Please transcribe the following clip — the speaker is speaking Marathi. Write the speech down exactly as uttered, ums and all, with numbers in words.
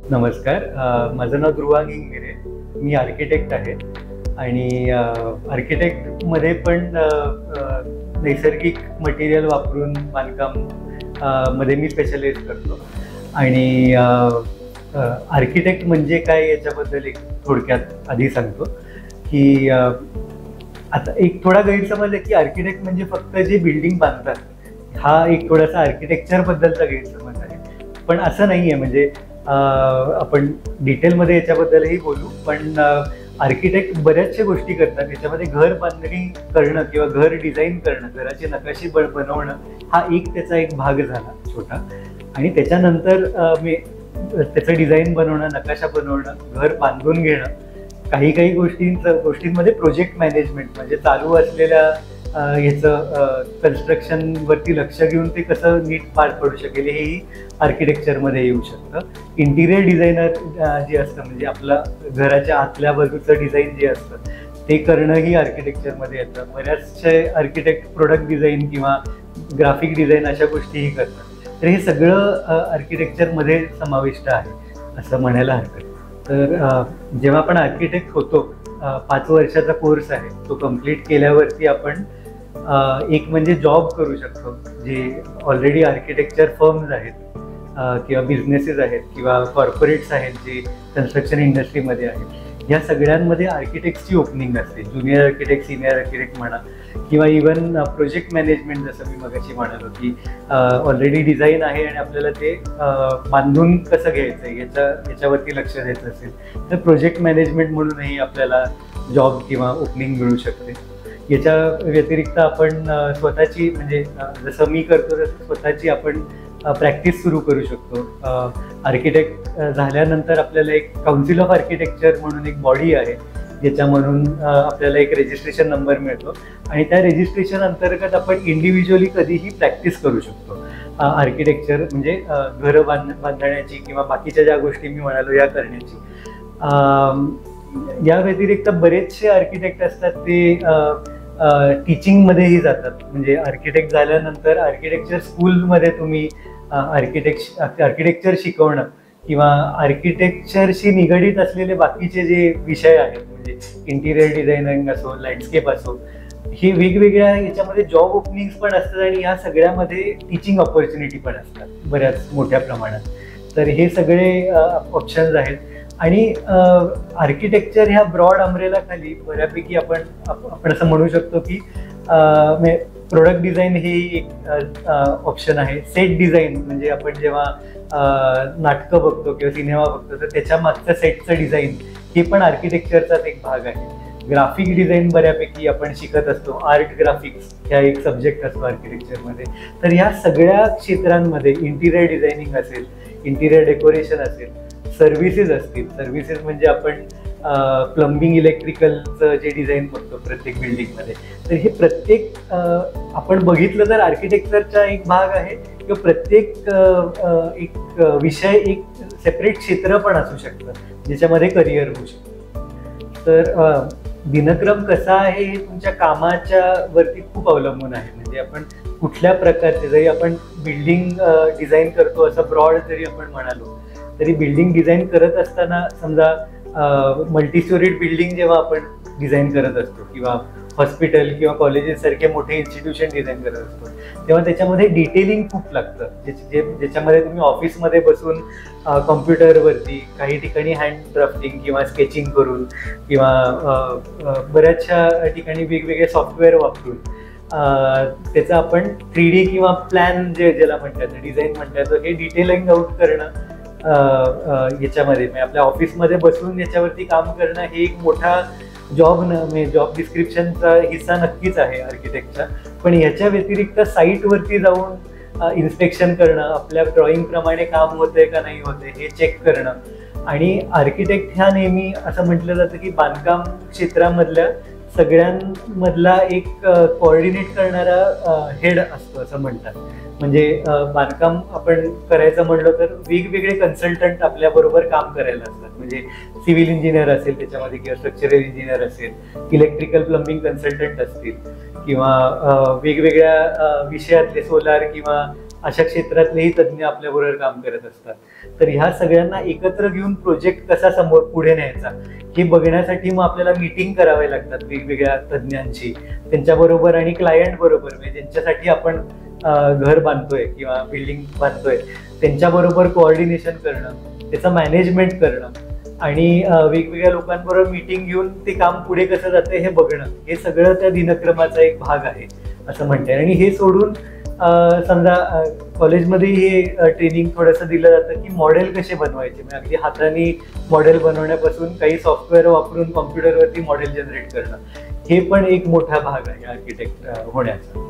नमस्कार. माझं नाव ध्रुवांग इंगरे. मी आर्किटेक्ट आहे आणि आर्किटेक्टमध्ये पण नैसर्गिक मटेरियल वापरून बांधकाम मध्ये मी स्पेशलाइज करतो. आणि आर्किटेक्ट म्हणजे काय याच्याबद्दल एक थोडक्यात आधी सांगतो की आता एक थोडा गैरसमज आहे की आर्किटेक्ट म्हणजे फक्त जे बिल्डिंग बांधतात, हा एक थोडासा आर्किटेक्चर बद्दलचा गैरसमज आहे. पण असं नाही आहे. म्हणजे आपण डिटेलमध्ये याच्याबद्दलही बोलू, पण आर्किटेक्ट बऱ्याचशा गोष्टी करतात. याच्यामध्ये घर बांधणी करणं किंवा घर डिझाईन करणं, घराचे नकाशे बनवणं हा एक त्याचा एक भाग झाला छोटा. आणि त्याच्यानंतर मी त्याचं डिझाईन बनवणं, नकाशा बनवणं, घर बांधून घेणं, काही काही गोष्टींचं गोष्टींमध्ये प्रोजेक्ट मॅनेजमेंट म्हणजे चालू असलेल्या ह्याचं कन्स्ट्रक्शनवरती लक्ष घेऊन ते कसं नीट पार पडू शकेल हेही आर्किटेक्चरमध्ये येऊ शकतं. इंटिरियर डिझायनर जे असतं म्हणजे आपलं घराच्या आतल्या बाजूचं डिझाईन जे असतं ते करणंही आर्किटेक्चरमध्ये येतं. बऱ्याचशे आर्किटेक्ट प्रोडक्ट डिझाईन किंवा ग्राफिक डिझाईन अशा गोष्टीही करतात. तर हे सगळं आर्किटेक्चरमध्ये समाविष्ट आहे असं म्हणायला हरकत. तर जेव्हा आपण आर्किटेक्ट होतो, पाच वर्षाचा कोर्स आहे, तो कम्प्लीट केल्यावरती आपण एक म्हणजे जॉब करू शकतो. जे ऑलरेडी आर्किटेक्चर फर्म्स आहेत किंवा बिझनेसेस आहेत किंवा कॉर्पोरेट्स आहेत जे कन्स्ट्रक्शन इंडस्ट्रीमध्ये आहेत, या सगळ्यांमध्ये आर्किटेक्टची ओपनिंग असते. ज्युनियर आर्किटेक्ट, सिनियर आर्किटेक्ट म्हणा, किंवा इवन प्रोजेक्ट मॅनेजमेंट, जसं मी मगाशी म्हणालो की ऑलरेडी डिझाईन आहे आणि आपल्याला ते बांधून कसं घ्यायचं आहे याच्या याच्यावरती लक्ष द्यायचं असेल तर प्रोजेक्ट मॅनेजमेंट म्हणूनही आपल्याला जॉब किंवा ओपनिंग मिळू शकते. याच्या व्यतिरिक्त आपण स्वतःची म्हणजे जसं मी करतो तसं स्वतःची आपण प्रॅक्टिस सुरू करू शकतो. आर्किटेक्ट झाल्यानंतर आपल्याला एक काउन्सिल ऑफ आर्किटेक्चर म्हणून एक बॉडी आहे, ज्याच्यामधून आपल्याला एक रजिस्ट्रेशन नंबर मिळतो आणि त्या रजिस्ट्रेशन अंतर्गत आपण इंडिव्हिज्युअली कधीही प्रॅक्टिस करू शकतो. आर्किटेक्चर म्हणजे घरं बांध बांधण्याची किंवा बाकीच्या ज्या गोष्टी मी म्हणालो या करण्याची. या व्यतिरिक्त बरेचसे आर्किटेक्ट असतात ते टीचिंगमध्येही जातात. म्हणजे आर्किटेक्ट झाल्यानंतर आर्किटेक्चर स्कूलमध्ये तुम्ही आर्किटेक्ट आर्किटेक्चर शिकवणं किंवा आर्किटेक्चरशी निगडीत असलेले बाकीचे जे विषय आहेत म्हणजे इंटिरियर डिझायनिंग असो, लँडस्केप असो, हे वेगवेगळ्या याच्यामध्ये जॉब ओपनिंग्स पण असतात आणि या सगळ्यामध्ये टीचिंग ऑपॉर्च्युनिटी पण असतात बऱ्याच मोठ्या प्रमाणात. तर हे सगळे ऑप्शन्स आहेत. आणि आर्किटेक्चर ह्या ब्रॉड अम्ब्रेला खाली बऱ्यापैकी आपण आपण असं म्हणू शकतो की प्रोडक्ट डिझाईन हे एक ऑप्शन आहे. सेट डिझाईन म्हणजे आपण जेव्हा नाटकं बघतो किंवा सिनेमा बघतो तर त्याच्या मागचं सेटचं डिझाईन हे पण आर्किटेक्चरचाच एक भाग आहे. ग्राफिक डिझाईन बऱ्यापैकी आपण शिकत असतो. आर्ट ग्राफिक्स ह्या एक सब्जेक्ट असतो आर्किटेक्चरमध्ये. तर ह्या सगळ्या क्षेत्रांमध्ये इंटिरियर डिझायनिंग असेल, इंटिरियर डेकोरेशन असेल, सर्व्हिसेस असतील. सर्व्हिसेस म्हणजे आपण प्लंबिंग, इलेक्ट्रिकलचं जे डिझाईन बघतो प्रत्येक बिल्डिंगमध्ये, तर हे प्रत्येक आपण बघितलं तर आर्किटेक्चरचा एक भाग आहे किंवा प्रत्येक एक विषय एक सेपरेट क्षेत्र पण असू शकतं ज्याच्यामध्ये करिअर होऊ शकतं. तर दिनक्रम कसा आहे हे तुमच्या कामाच्या वरती खूप अवलंबून आहे. म्हणजे आपण कुठल्या प्रकारचे, जरी आपण बिल्डिंग डिझाईन करतो असं ब्रॉड जरी आपण म्हणालो तरी बिल्डिंग डिझाईन करत असताना समजा मल्टी स्टोरीड बिल्डिंग जेव्हा आपण डिझाईन करत असतो किंवा हॉस्पिटल किंवा कॉलेजेस सारखे मोठे इन्स्टिट्यूशन डिझाईन करत असतो तेव्हा त्याच्यामध्ये डिटेलिंग खूप लागतं. जे ज्याच्यामध्ये तुम्ही ऑफिसमध्ये बसून कॉम्प्युटरवरती काही ठिकाणी हँड ड्राफ्टिंग किंवा स्केचिंग करून किंवा बऱ्याचशा ठिकाणी वेगवेगळे सॉफ्टवेअर वापरून त्याचं आपण थ्री डी किंवा प्लॅन जे ज्याला म्हणतात डिझाईन म्हणतात हे डिटेलिंग आउट करणं याच्यामध्ये म्हणजे आपल्या ऑफिसमध्ये बसून याच्यावरती काम करणं हे एक मोठा जॉब न म्हणजे जॉब डिस्क्रिप्शनचा हिस्सा नक्कीच आहे आर्किटेक्टचा. पण ह्याच्या व्यतिरिक्त साईटवरती जाऊन इन्स्पेक्शन करणं, आपल्या ड्रॉइंगप्रमाणे काम होतंय का नाही होतंय हे चेक करणं. आणि आर्किटेक्ट ह्या नेहमी असं म्हटलं जातं की बांधकाम क्षेत्रामधल्या सगळ्यांमधला एक कोऑर्डिनेट करणारा हेड असतो असं म्हणतात. म्हणजे बांधकाम आपण करायचं म्हणलं तर वेगवेगळे कन्सल्टंट आपल्याबरोबर काम करायला असतात. म्हणजे सिव्हिल इंजिनियर असेल त्याच्यामध्ये किंवा स्ट्रक्चरल इंजिनियर असेल, इलेक्ट्रिकल प्लंबिंग कन्सल्टंट असतील किंवा वेगवेगळ्या विषयातले सोलार किंवा अशा क्षेत्रातलेही तज्ज्ञ आपल्याबरोबर काम करत असतात. तर ह्या सगळ्यांना एकत्र घेऊन प्रोजेक्ट कसा समोर पुढे न्यायचा हे बघण्यासाठी मग आपल्याला मीटिंग करावे लागतात वेगवेगळ्या तज्ज्ञांची, त्यांच्याबरोबर आणि क्लायंट बरोबर, म्हणजे ज्यांच्यासाठी आपण घर बांधतोय किंवा बिल्डिंग बांधतोय त्यांच्याबरोबर कोऑर्डिनेशन करणं, त्याचं मॅनेजमेंट करणं आणि वेगवेगळ्या लोकांबरोबर मीटिंग घेऊन ते काम पुढे कसं जातंय हे बघणं, हे सगळं त्या दिनक्रमाचा एक भाग आहे असं म्हणते. आणि हे सोडून समजा कॉलेजमध्ये हे ट्रेनिंग थोडंसं दिलं जातं की मॉडेल कसे बनवायचे, म्हणजे अगदी हाताने मॉडेल बनवण्यापासून काही सॉफ्टवेअर वापरून कॉम्प्युटरवरती मॉडेल जनरेट करणं, हे पण एक मोठा भाग आहे आर्किटेक्ट होण्याचा.